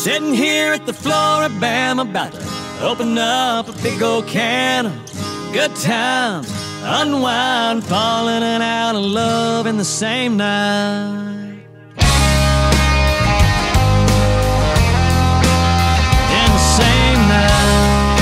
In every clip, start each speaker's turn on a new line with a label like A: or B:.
A: Sitting here at the Flora-Bama, about to open up a big old can of good times, unwind, falling and out of love in the same night. In the same night.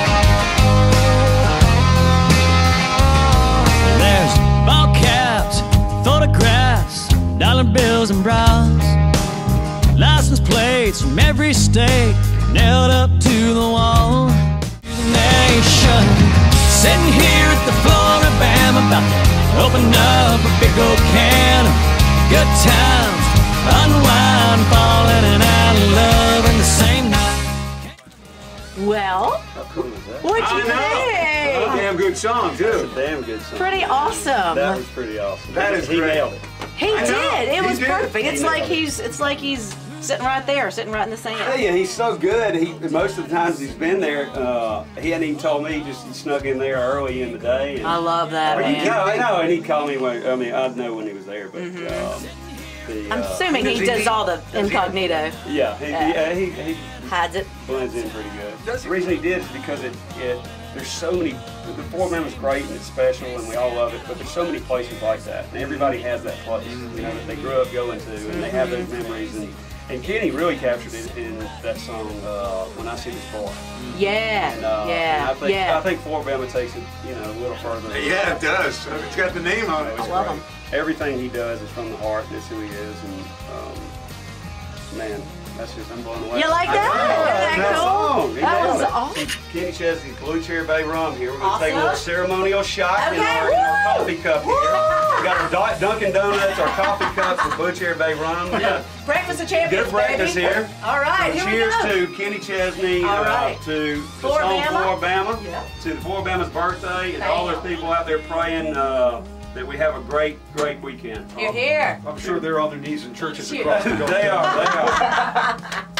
A: There's ball caps, photographs, dollar bills and bras, license plates from every state nailed up to the wall. Nation, sitting here at the Flora-Bama, about to open up a big old can of good times, unwind, falling and out of love in the same night.
B: Well,
C: how cool is that?
B: what'd you think?
D: That's a damn good song, too.
C: That's a damn good song.
B: Pretty awesome.
C: That was pretty awesome.
D: That is
C: He
D: great.
C: nailed it.
B: He did. It was
D: did.
B: perfect.
D: He
B: It's like he's sitting right there, sitting right in the sand.
D: Yeah, he's so good. Most of the times he's been there, he hadn't even told me. He just snuck in there early in the day. And,
B: I love that, man.
D: I know, and he'd call me when. I mean, I'd know when he was there, but.
B: I'm assuming he does all the incognito.
D: Yeah, he
B: Hides it.
D: blends in pretty good. The reason he did is because there's so many. The Flora-Bama is great and it's special and we all love it, but there's so many places like that, and everybody has that place, you know, that they grew up going to, and they have those memories. And Kenny really captured it in that song, When I See the Star.
B: Yeah,
D: And
B: yeah.
D: I think Flora-Bama takes it, you know, a little further.
E: Yeah, it does. It's got the name on it.
B: I love him.
D: Everything he does is from the heart, and that's who he is, and man, that's just, I'm blown away.
B: You like that? Isn't that cool? That was awesome.
D: Kenny Chesney's Blue Cherry Bay rum here. We're going to take a little
B: Awesome.
D: ceremonial shot in
B: Okay,
D: our
B: woo!
D: coffee cup here. We got our Dunkin' Donuts, our coffee cups with Blue Cherry Bay rum.
B: Breakfast of champions,
D: Good breakfast
B: baby.
D: here.
B: All right,
D: So
B: here we go.
D: cheers to Kenny Chesney,
B: All right.
D: to the song
B: Flora-Bama.
D: Flora-Bama,
B: Yeah.
D: to the Flora-Bama's birthday, and all those people out there praying that we have a great weekend.
B: You're here.
E: I'm sure they're on their knees in churches
B: Cheers.
E: across the country.
D: They are.